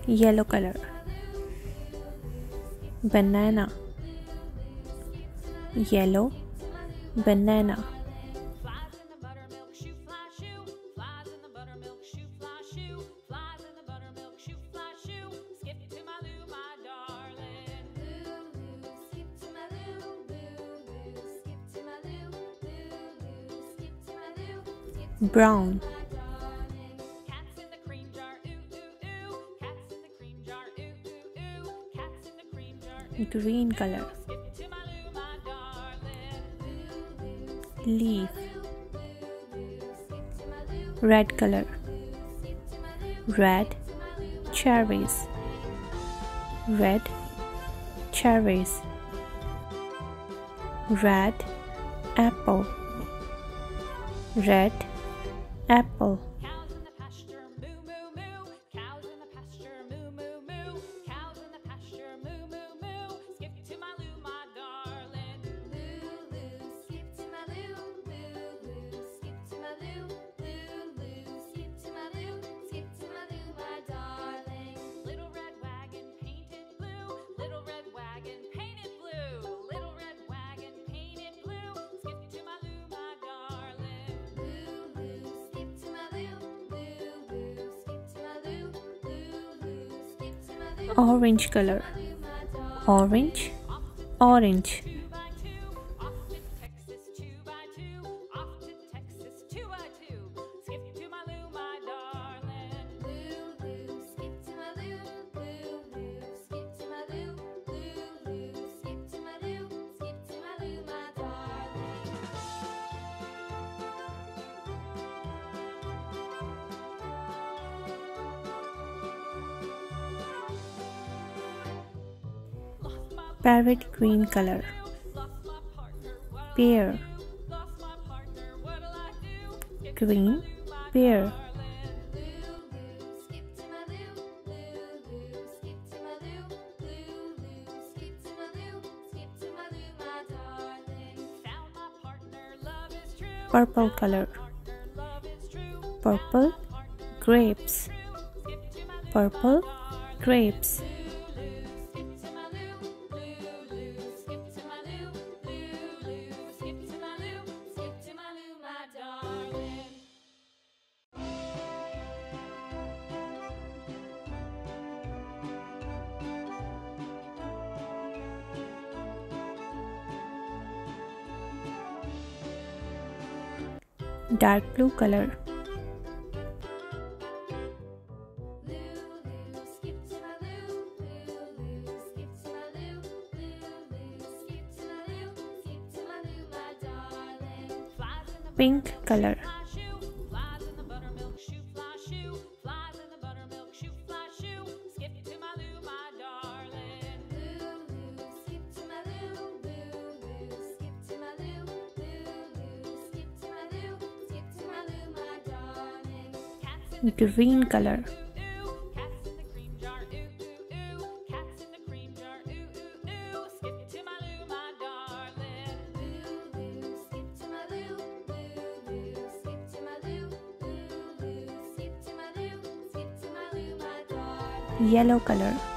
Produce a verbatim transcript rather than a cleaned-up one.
yellow color, banana, yellow banana, brown, green color, leaf, red color, red cherries, red cherries, red apple, red apple, orange color, orange, orange, parrot green color, pear, green pear, purple color, purple grapes, purple grapes, dark blue color, pink color, green color, yellow color,